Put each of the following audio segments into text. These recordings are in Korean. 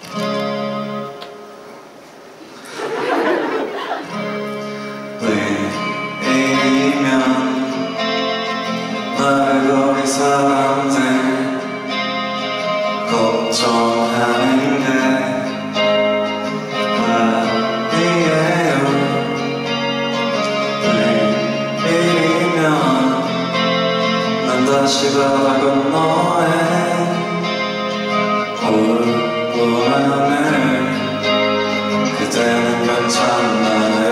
내일이면 날 거리 사람들 걱정하는데 아니에요. 내일이면 난 다시 바다 건너에 홀보라늘 그대는 괜찮나요?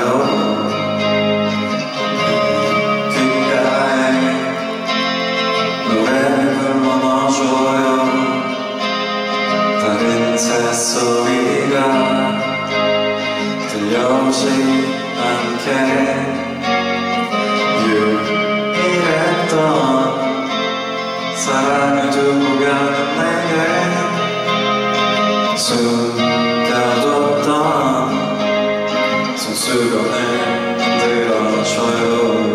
귓가에 노래를 불러 넣어줘요. 다른 새소리가 들려오지 않게 유일했던 사랑을 두고 가는 내게 숨겨뒀던 손수건을 들어줘요.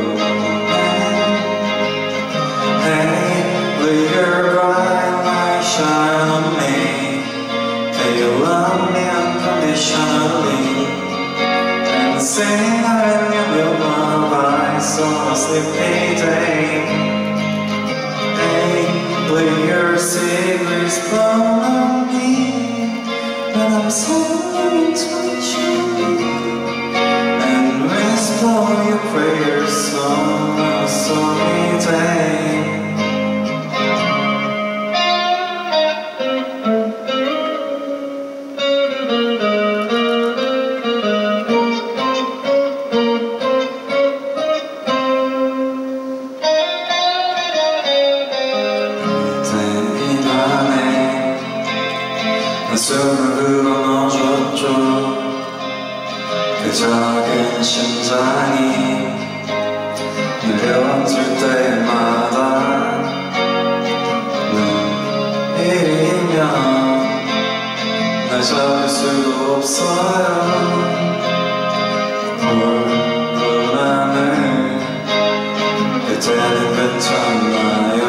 Hey, will your bright light shine on me? Can you love me unconditionally? And sing I will love I saw a sleepy day. Hey, will your secrets blow on me when I'm sailing into the ocean? And whisper your prayers on a sunny day. 숨을 불어넣어줬죠. 그 작은 심장이 내려앉을 때마다 내일이면 날 잡을 수도 없어요. 홀로 하늘 그때는 괜찮나요?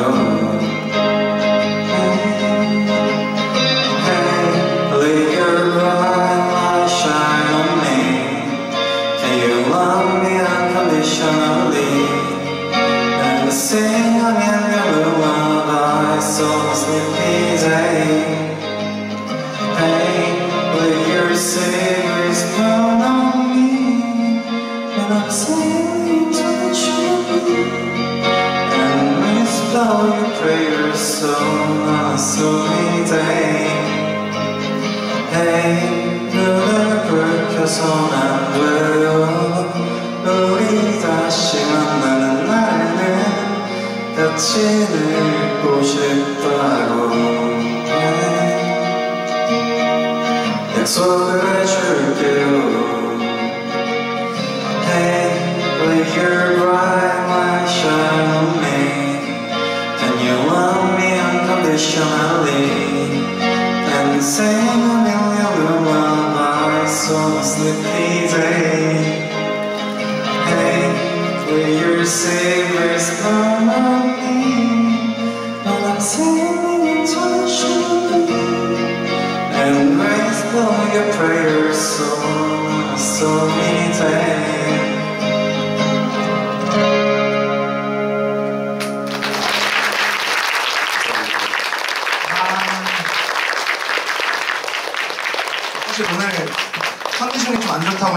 And sing a million lullabies on a sleepy day. Hey, will your secrets blow on me when I'm sailing to the shore? And whisper your prayers on a sunny day. Hey, 눈을 붉혀선 안 돼요. 우리 다시 만나는 날에는 같이 늙고 싶다고 약속을 해줄게요. Hey, will your bright light shine on me? Can you love me unconditionally? And sing a million lullabies on a sleepy day. Will your secrets blow on me when I'm sailing into the ocean? And whisper your prayers on a sunny day. 사실 오늘 컨디션이 좀 안 좋다고